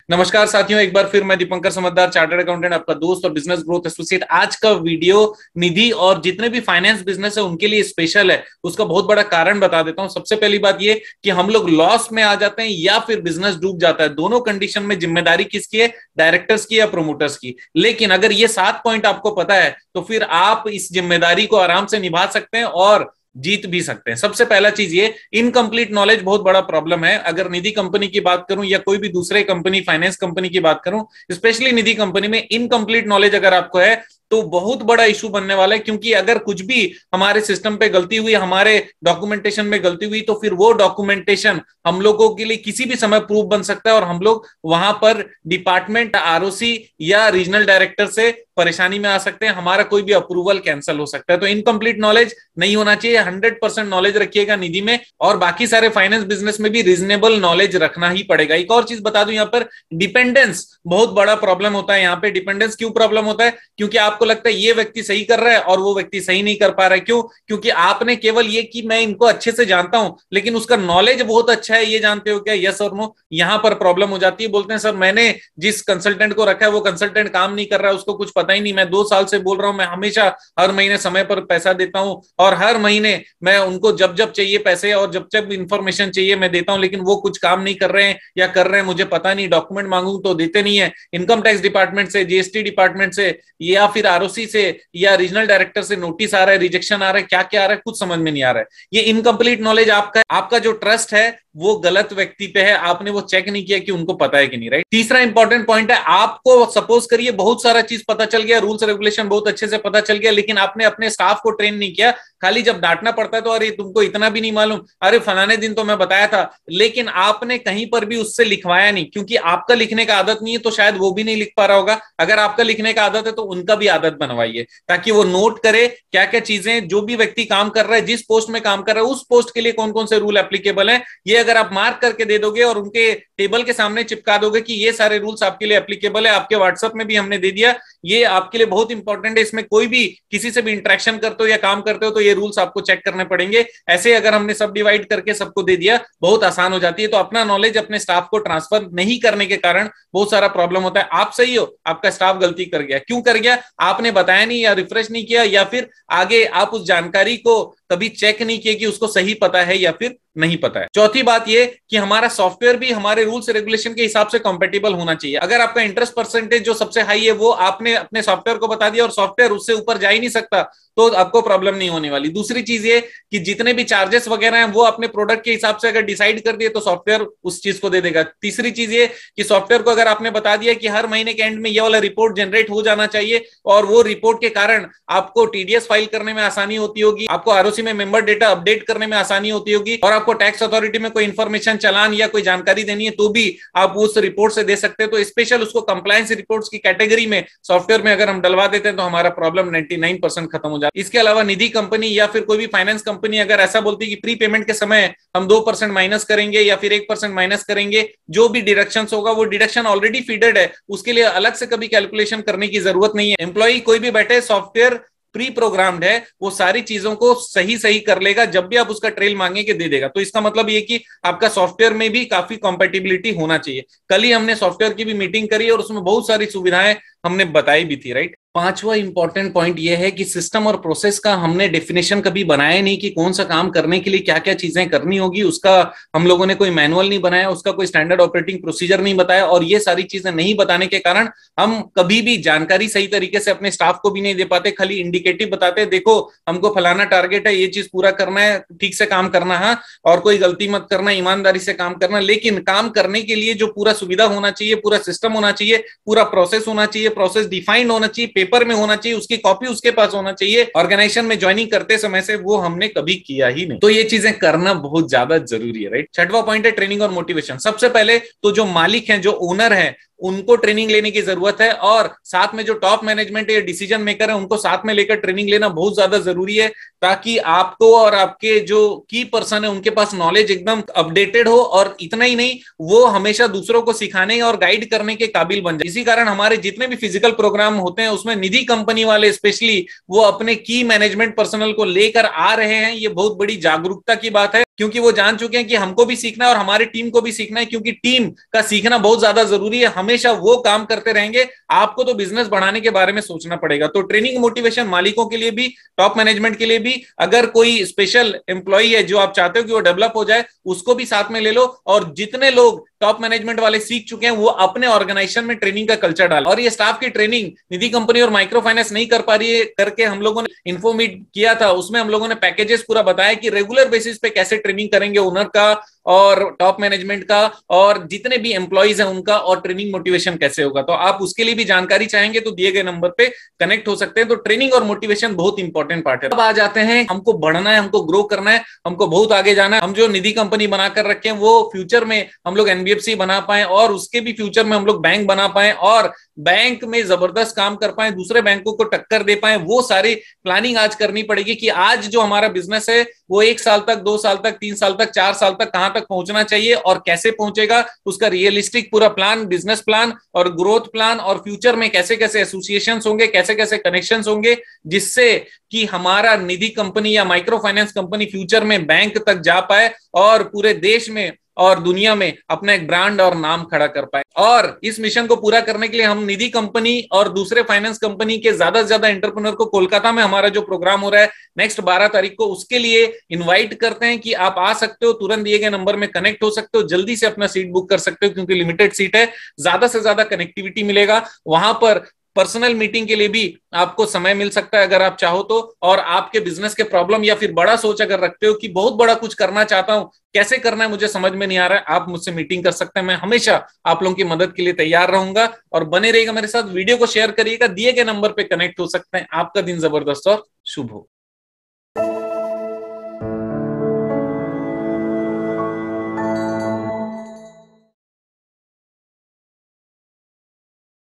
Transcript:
नमस्कार साथियों, एक बार फिर मैं दीपंकर समझदार, चार्टर्ड अकाउंटेंट, आपका दोस्त और बिजनेस ग्रोथ एसोसिएट। आज का वीडियो निधि और जितने भी फाइनेंस बिजनेस है उनके लिए स्पेशल है। उसका बहुत बड़ा कारण बता देता हूं। सबसे पहली बात ये कि हम लोग लॉस में आ जाते हैं या फिर बिजनेस डूब जाता है। दोनों कंडीशन में जिम्मेदारी किसकी है? डायरेक्टर्स की या प्रोमोटर्स की। लेकिन अगर ये 7 पॉइंट आपको पता है तो फिर आप इस जिम्मेदारी को आराम से निभा सकते हैं और जीत भी सकते हैं। सबसे पहला चीज ये, इनकम्प्लीट नॉलेज बहुत बड़ा प्रॉब्लम है। अगर निधि कंपनी की बात करूं या कोई भी दूसरे कंपनी, फाइनेंस कंपनी की बात करूं, स्पेशली निधि कंपनी में इनकम्प्लीट नॉलेज अगर आपको है तो बहुत बड़ा इशू बनने वाला है। क्योंकि अगर कुछ भी हमारे सिस्टम पे गलती हुई, हमारे डॉक्यूमेंटेशन में गलती हुई, तो फिर वो डॉक्यूमेंटेशन हम लोगों के लिए किसी भी समय प्रूफ बन सकता है और हम लोग वहां पर डिपार्टमेंट, आरओसी या रीजनल डायरेक्टर से परेशानी में आ सकते हैं। हमारा कोई भी अप्रूवल कैंसिल हो सकता है। तो इनकम्प्लीट नॉलेज नहीं होना चाहिए। 100% नॉलेज रखिएगा निधि में, और बाकी सारे फाइनेंस बिजनेस में भी रीजनेबल नॉलेज रखना ही पड़ेगा। एक और चीज बता दूं, यहाँ पर डिपेंडेंस बहुत बड़ा प्रॉब्लम होता है। यहाँ पे डिपेंडेंस क्यों प्रॉब्लम होता है? क्योंकि आपको लगता है ये व्यक्ति सही कर रहा है और वो व्यक्ति सही नहीं कर पा रहा है। क्यों? क्योंकि आपने केवल ये कि मैं इनको अच्छे से जानता हूं, लेकिन उसका नॉलेज बहुत अच्छा है, ये जानते हो क्या? यस और नो। यहां पर प्रॉब्लम हो जाती है। बोलते हैं सर मैंने जिस कंसल्टेंट को रखा है वो कंसल्टेंट काम नहीं कर रहा है, उसको कुछ पता ही नहीं। मैं 2 साल से बोल रहा हूं, मैं हमेशा हर महीने समय पर पैसा देता हूं और हर महीने मैं उनको जब जब चाहिए पैसे और जब जब इंफॉर्मेशन चाहिए मैं देता हूं, लेकिन वो कुछ काम नहीं कर रहे हैं या कर रहे हैं मुझे पता नहीं। डॉक्यूमेंट मांगू तो देते नहीं है। इनकम टैक्स डिपार्टमेंट से, जीएसटी डिपार्टमेंट से या फिर आरओसी से या रीजनल डायरेक्टर से नोटिस आ रहा है, रिजेक्शन आ रहा है, क्या क्या आ रहा है कुछ समझ में नहीं आ रहा है। ये इनकम्प्लीट नॉलेज आपका जो ट्रस्ट है वो गलत व्यक्ति पे है। आपने वो चेक नहीं किया कि उनको पता है कि नहीं, राइट? तीसरा इंपॉर्टेंट पॉइंट है, आपको सपोज करिए बहुत सारा चीज पता चल गया, रूल्स रेगुलेशन बहुत अच्छे से पता चल गया, लेकिन आपने अपने स्टाफ को ट्रेन नहीं किया। खाली जब डांटना पड़ता है तो अरे तुमको इतना भी नहीं मालूम, अरे फलाने दिन तो मैं बताया था, लेकिन आपने कहीं पर भी उससे लिखवाया नहीं। क्योंकि आपका लिखने का आदत नहीं है तो शायद वो भी नहीं लिख पा रहा होगा। अगर आपका लिखने का आदत है तो उनका भी आदत बनवाइए, ताकि वो नोट करे क्या क्या चीजें, जो भी व्यक्ति काम कर रहा है, जिस पोस्ट में काम कर रहा है उस पोस्ट के लिए कौन कौन से रूल एप्लीकेबल है। ये अगर आप मार्क करके दे दोगे और उनके टेबल के सामने चिपका दोगे कि ये सारे रूल्स आपके लिए एप्लीकेबल है, आपके व्हाट्सएप में भी हमने दे दिया, ये आपके लिए बहुत इंपॉर्टेंट है। इसमें कोई भी किसी से भी इंटरेक्शन करते हो या काम करते हो तो ये रूल्स आपको चेक करने पड़ेंगे। ऐसे अगर हमने सब डिवाइड करके सबको दे दिया, बहुत आसान हो जाती है। तो अपना नॉलेज अपने स्टाफ को ट्रांसफर नहीं करने के कारण बहुत सारा प्रॉब्लम होता है। आप सही हो, आपका स्टाफ गलती कर गया। क्यों कर गया? आपने बताया नहीं या रिफ्रेश नहीं किया, या फिर आगे आप उस जानकारी को कभी चेक नहीं किया कि उसको सही पता है या फिर नहीं पता है। चौथी बात ये कि हमारा सॉफ्टवेयर भी हमारे रूल्स रेगुलेशन के हिसाब से कंपेटेबल होना चाहिए। अगर आपका इंटरेस्ट परसेंटेज जो सबसे हाई है वो आपने अपने सॉफ्टवेयर को बता दिया और सॉफ्टवेयर उससे ऊपर जा ही नहीं सकता, तो आपको प्रॉब्लम नहीं होने वाली। दूसरी चीज ये कि जितने भी चार्जेस वगैरह हैं वो अपने प्रोडक्ट के हिसाब से अगर डिसाइड कर दिए तो सॉफ्टवेयर उस चीज को दे देगा। तीसरी चीज ये कि सॉफ्टवेयर को अगर आपने बता दिया कि हर महीने के एंड में ये वाला रिपोर्ट जनरेट हो जाना चाहिए और वो रिपोर्ट के कारण आपको टीडीएस फाइल करने में आसानी होती होगी, आपको आरओसी में मेंबर डेटा अपडेट करने में आसानी होती होगी, और आपको टैक्स अथॉरिटी में कोई इंफॉर्मेशन, चालान या कोई जानकारी देनी है तो भी आप उस रिपोर्ट से दे सकते हैं। तो स्पेशल उसको कंप्लायंस रिपोर्ट्स की कैटेगरी में सॉफ्टवेयर में अगर हम डलवा देते हैं तो हमारा प्रॉब्लम 99% खत्म हो जाता है। इसके अलावा निधि कंपनी या फिर कोई भी फाइनेंस कंपनी अगर ऐसा बोलती है कि प्री पेमेंट के समय हम 2% माइनस करेंगे या फिर 1% माइनस करेंगे, जो भी डिडक्शन होगा वो डिडक्शन ऑलरेडी फीडेड है, उसके लिए अलग से कभी कैलकुलेशन करने की जरूरत नहीं है। एम्प्लॉय कोई भी बैठे, सॉफ्टवेयर प्री प्रोग्राम्ड है, वो सारी चीजों को सही सही कर लेगा। जब भी आप उसका ट्रेल मांगेंगे दे देगा। तो इसका मतलब ये कि आपका सॉफ्टवेयर में भी काफी कंपैटिबिलिटी होना चाहिए। कल ही हमने सॉफ्टवेयर की भी मीटिंग करी और उसमें बहुत सारी सुविधाएं हमने बताई भी थी, राइट? पांचवा इंपॉर्टेंट पॉइंट यह है कि सिस्टम और प्रोसेस का हमने डेफिनेशन कभी बनाया नहीं कि कौन सा काम करने के लिए क्या क्या चीजें करनी होगी। उसका हम लोगों ने कोई मैनुअल नहीं बनाया, उसका कोई स्टैंडर्ड ऑपरेटिंग प्रोसीजर नहीं बताया, और ये सारी चीजें नहीं बताने के कारण हम कभी भी जानकारी सही तरीके से अपने स्टाफ को भी नहीं दे पाते। खाली इंडिकेटिव बताते, देखो हमको फलाना टारगेट है, ये चीज पूरा करना है, ठीक से काम करना है और कोई गलती मत करना, ईमानदारी से काम करना। लेकिन काम करने के लिए जो पूरा सुविधा होना चाहिए, पूरा सिस्टम होना चाहिए, पूरा प्रोसेस होना चाहिए, प्रोसेस डिफाइंड होना चाहिए, पेपर में होना चाहिए, उसकी कॉपी उसके पास होना चाहिए, ऑर्गेनाइजेशन में ज्वाइनिंग करते समय से वो हमने कभी किया ही नहीं। तो ये चीजें करना बहुत ज्यादा जरूरी है, राइट? छठवां पॉइंट है ट्रेनिंग और मोटिवेशन। सबसे पहले तो जो मालिक हैं, जो ओनर हैं, उनको ट्रेनिंग लेने की जरूरत है, और साथ में जो टॉप मैनेजमेंट या डिसीजन मेकर है उनको साथ में लेकर ट्रेनिंग लेना बहुत ज्यादा जरूरी है, ताकि आपको और आपके जो की पर्सन है उनके पास नॉलेज एकदम अपडेटेड हो, और इतना ही नहीं, वो हमेशा दूसरों को सिखाने और गाइड करने के काबिल बन जाए। इसी कारण हमारे जितने भी फिजिकल प्रोग्राम होते हैं उसमें निधि कंपनी वाले स्पेशली वो अपने की मैनेजमेंट पर्सनल को लेकर आ रहे हैं। ये बहुत बड़ी जागरूकता की बात है। क्योंकि वो जान चुके हैं कि हमको भी सीखना है और हमारी टीम को भी सीखना है, क्योंकि टीम का सीखना बहुत ज्यादा जरूरी है। हमेशा वो काम करते रहेंगे, आपको तो बिजनेस बढ़ाने के बारे में सोचना पड़ेगा। तो ट्रेनिंग मोटिवेशन मालिकों के लिए भी, टॉप मैनेजमेंट के लिए भी, अगर कोई स्पेशल एम्प्लॉय है जो आप चाहते हो कि वो डेवलप हो जाए, उसको भी साथ में ले लो। और जितने लोग टॉप मैनेजमेंट वाले सीख चुके हैं वो अपने ऑर्गेनाइजेशन में ट्रेनिंग का कल्चर डालें। और ये स्टाफ की ट्रेनिंग निधि कंपनी और माइक्रो फाइनेंस नहीं कर पा रही है करके हम लोगों ने इन्फॉर्मेट किया था, उसमें हम लोगों ने पैकेजेस पूरा बताया कि रेगुलर बेसिस पे कैसे ट्रेनिंग करेंगे ओनर का और टॉप मैनेजमेंट का और जितने भी एम्प्लॉइज हैं उनका, और ट्रेनिंग मोटिवेशन कैसे होगा। तो आप उसके लिए भी जानकारी चाहेंगे तो दिए गए नंबर पे कनेक्ट हो सकते हैं। तो ट्रेनिंग और मोटिवेशन बहुत इंपॉर्टेंट पार्ट है। अब आ जाते हैं, हमको बढ़ना है, हमको ग्रो करना है, हमको बहुत आगे जाना है। हम जो निधि कंपनी बनाकर रखे हैं वो फ्यूचर में हम लोग एनबीएफसी बना पाए और उसके भी फ्यूचर में हम लोग बैंक बना पाए और बैंक में जबरदस्त काम कर पाए, दूसरे बैंकों को टक्कर दे पाए। वो सारी प्लानिंग आज करनी पड़ेगी कि आज जो हमारा बिजनेस है वो 1 साल तक, 2 साल तक, 3 साल तक, 4 साल तक कहां तक पहुंचना चाहिए और कैसे पहुंचेगा, उसका रियलिस्टिक पूरा प्लान, बिजनेस प्लान और ग्रोथ प्लान, और फ्यूचर में कैसे कैसे एसोसिएशंस होंगे, कैसे कैसे कनेक्शंस होंगे, जिससे कि हमारा निधि कंपनी या माइक्रो फाइनेंस कंपनी फ्यूचर में बैंक तक जा पाए और पूरे देश में और दुनिया में अपना एक ब्रांड और नाम खड़ा कर पाए। और इस मिशन को पूरा करने के लिए हम निधि कंपनी और दूसरे फाइनेंस कंपनी के ज्यादा से ज्यादा एंटरप्रेन्योर को कोलकाता में हमारा जो प्रोग्राम हो रहा है नेक्स्ट 12 तारीख को, उसके लिए इनवाइट करते हैं कि आप आ सकते हो, तुरंत दिए गए नंबर में कनेक्ट हो सकते हो, जल्दी से अपना सीट बुक कर सकते हो क्योंकि लिमिटेड सीट है, ज्यादा से ज्यादा कनेक्टिविटी मिलेगा। वहां पर पर्सनल मीटिंग के लिए भी आपको समय मिल सकता है अगर आप चाहो तो, और आपके बिजनेस के प्रॉब्लम या फिर बड़ा सोच अगर रखते हो कि बहुत बड़ा कुछ करना चाहता हूं, कैसे करना है मुझे समझ में नहीं आ रहा है, आप मुझसे मीटिंग कर सकते हैं। मैं हमेशा आप लोगों की मदद के लिए तैयार रहूंगा और बने रहिएगा मेरे साथ। वीडियो को शेयर करिएगा, दिए गए नंबर पे कनेक्ट हो सकते हैं। आपका दिन जबरदस्त और शुभ हो।